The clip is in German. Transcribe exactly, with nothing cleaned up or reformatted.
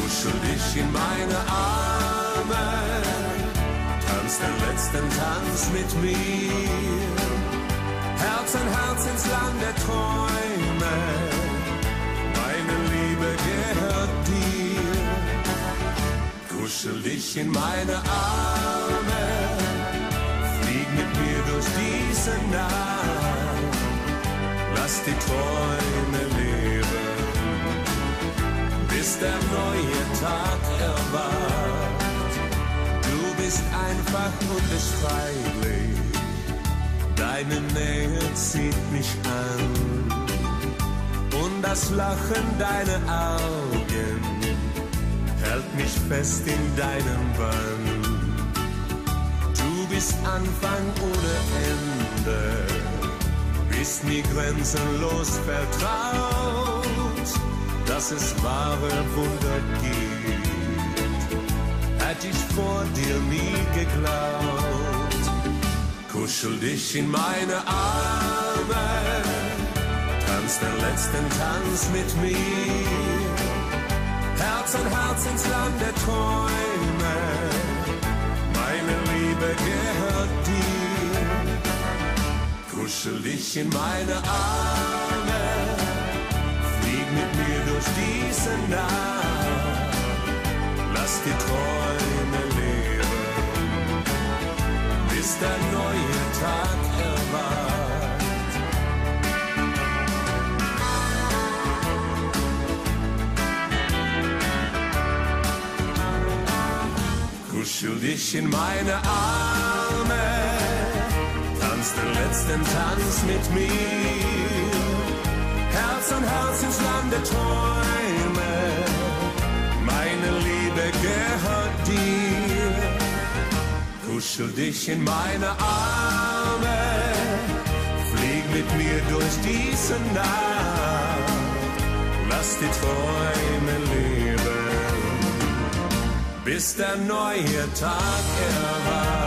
kuschel dich in meine Arme, tanz den letzten Tanz mit mir. Herz an Herz ins Land der Träume, meine Liebe gehört dir. Kuschel dich in meine Arme, flieg mit mir durch diese Nacht, lass die Träume leben, bis der neue Tag erwacht. Du bist einfach unbeschreiblich, deine Nähe zieht mich an und das Lachen deiner Augen hält mich fest in deinem Bann. Du bist Anfang ohne Ende, bist mir grenzenlos vertraut, dass es wahre Wunder gibt, hätte ich vor dir nie geglaubt. Kuschel dich in meine Arme, tanz den letzten Tanz mit mir. Herz an Herz ins Land der Träume, meine Liebe gehört dir. Kuschel dich in meine Arme, flieg mit mir durch diese Nacht, lass die Träume leben, bis der neue Tag erwacht. Kuschel dich in meine Arme, tanz den letzten Tanz mit mir. Herz an Herz ins Land der Träume, meine Liebe gehört dir. Kuschel dich in meine Arme, flieg mit mir durch diese Nacht, lass die Träume leben, bis der neue Tag erwacht.